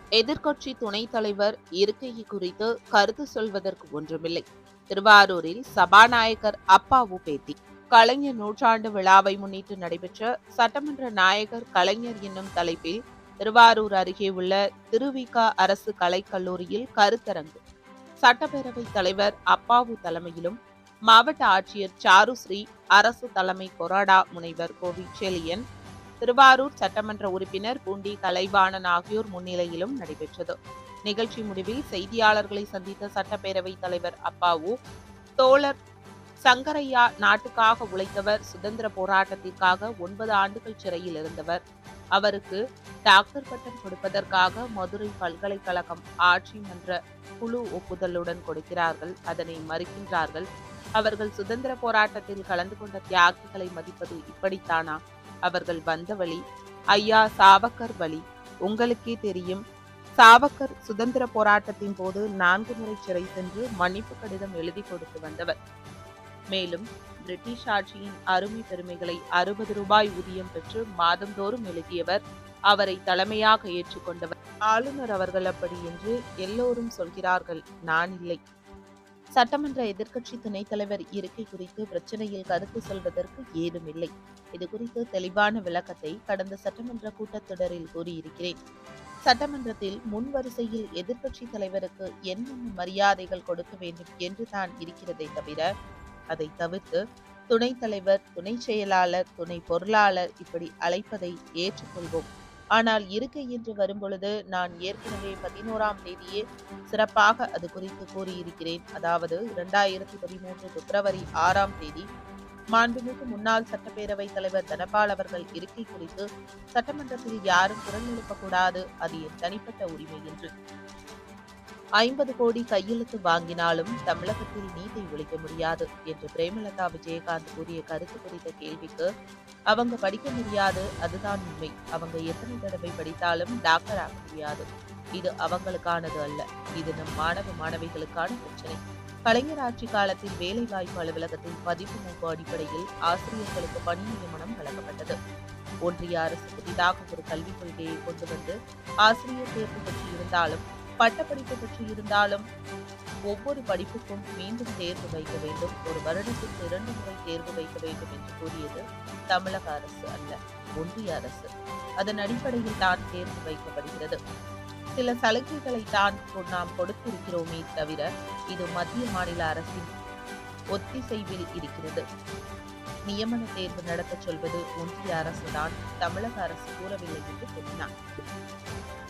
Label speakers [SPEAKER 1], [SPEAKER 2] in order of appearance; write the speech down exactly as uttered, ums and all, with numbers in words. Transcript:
[SPEAKER 1] எதிர்க்கட்சி துணைத் தலைவர் இருக்கை குறித்து கருத்து சொல்வதற்கு ஒன்றுமில்லை. திருவாரூரில் சபாநாயகர் அப்பாவு பேட்டி. கலைஞர் நூற்றாண்டு விழாவை முன்னிட்டு நடைபெற்ற சட்டமன்ற நாயகர் கலைஞர் என்னும் தலைப்பில் திருவாரூர் அருகே உள்ள திருவிக அரசு கலைக்கல்லூரியில் கருத்தரங்கு. சட்டப்பேரவைத் தலைவர் அப்பாவு தலைமையிலும் மாவட்ட ஆட்சியர் சாருஸ்ரீ, அரசு தலைமை கொறடா முனைவர் கோவி செழியன், திருவாரூர் சட்டமன்ற உறுப்பினர் பூண்டி கலைவாணன் ஆகியோர் முன்னிலையிலும் நடைபெற்றது. நிகழ்ச்சி முடிவில் செய்தியாளர்களை சந்தித்த சட்டப்பேரவைத் தலைவர் அப்பாவு, தோழர் சங்கரையா நாட்டுக்காக உழைத்தவர், சுதந்திர போராட்டத்திற்காக ஒன்பது ஆண்டுகள் சிறையில் இருந்தவர். அவருக்கு டாக்டர் பட்டம் கொடுப்பதற்காக மதுரை பல்கலைக்கழகம் ஆட்சி மன்ற குழு ஒப்புதலுடன் கொடுக்கிறார்கள், அதனை மறுக்கின்றார்கள். அவர்கள் சுதந்திர போராட்டத்தில் கலந்து கொண்ட தியாகிகளை மதிப்பது இப்படித்தானா? அவர்கள் வந்த வழி ஐயா சாவர்கர் வழி. உங்களுக்கே தெரியும், சாவர்கர் சுதந்திர போராட்டத்தின் போது நான்கு முறை சிறை சென்று மன்னிப்பு கடிதம் எழுதி கொடுத்து வந்தவர். மேலும் பிரிட்டிஷ் ஆட்சியின் அருமை பெருமைகளை அறுபது ரூபாய் ஊதியம் பெற்று மாதந்தோறும் எழுதியவர். அவரை தலைமையாக ஏற்றுக்கொண்டவர். ஆளுநர் அவர்கள் அப்படி என்று எல்லோரும் சொல்கிறார்கள், நான் இல்லை. சட்டமன்ற எதிர்க்கட்சி துணைத் தலைவர் இருக்கை குறித்து பிரச்சனையில் கருத்து சொல்வதற்கு ஏதுமில்லை. இது குறித்து தெளிவான விளக்கத்தை கடந்த சட்டமன்ற கூட்டத்தொடரில் கூறியிருக்கிறேன். சட்டமன்றத்தில் முன் வரிசையில் எதிர்க்கட்சி தலைவருக்கு என்னென்ன மரியாதைகள் கொடுக்க வேண்டும் என்று தான் இருக்கிறதே தவிர, அதை தவிர்த்து துணைத் தலைவர், துணை செயலாளர், துணை பொருளாளர் இப்படி அழைப்பதை ஏற்றுக்கொள்வோம். ஆனால் இருக்கை என்று வரும்பொழுது நான் ஏற்கனவே பதினோராம் தேதியே சிறப்பாக அது குறித்து கூறியிருக்கிறேன். அதாவது இரண்டாயிரத்தி பதிமூன்று பிப்ரவரி ஆறாம் தேதி மாண்புமிகு முன்னாள் சட்டப்பேரவைத் தலைவர் தனபால் அவர்கள் இருக்கை குறித்து சட்டமன்றத்தில் யாரும் குரல் எழுப்பக்கூடாது, அது என் தனிப்பட்ட உரிமை என்று. ஐம்பது கோடி கையெழுத்து வாங்கினாலும் தமிழகத்தில் நீட்டை ஒழிக்க முடியாது என்று பிரேமலதா விஜயகாந்த் கூறிய கருத்து குறித்த கேள்விக்கு, அவங்க படிக்க முடியாது, அதுதான் உண்மை. அவங்க எத்தனை தடவை படித்தாலும் டாக்டர் ஆக முடியாது. இது அவங்களுக்கானது அல்ல, இது நம் மாணவ மாணவிகளுக்கான பிரச்சனை. கலைஞர் ஆட்சி காலத்தில் வேலைவாய்ப்பு அலுவலகத்தில் பதிவு மூப்பு அடிப்படையில் ஆசிரியர்களுக்கு பணி நியமனம் வழங்கப்பட்டது. ஒன்றிய அரசு புதிதாக ஒரு கல்விக் கொள்கையை கொண்டு வந்து ஆசிரியர் தேர்வு பற்றி இருந்தாலும் பட்டப்படிப்பு பற்றி இருந்தாலும் ஒவ்வொரு படிப்புக்கும் மீண்டும் தேர்வு வைக்க வேண்டும், ஒரு வருடத்திற்கு இரண்டு முறை தேர்வு வைக்க வேண்டும் என்று கூறியது தமிழக அரசு அல்ல, ஒன்றிய அரசு. அதன் அடிப்படையில் தான் தேர்வு வைக்கப்படுகிறது. சில சலுகைகளை தான் நாம் கொடுத்திருக்கிறோமே தவிர, இது மத்திய மாநில அரசின் ஒத்திசைவில் இருக்கிறது. நியமன தேர்வு நடத்த சொல்வது ஒன்றிய அரசுதான், தமிழக அரசு கூறவில்லை என்று கூறினார்.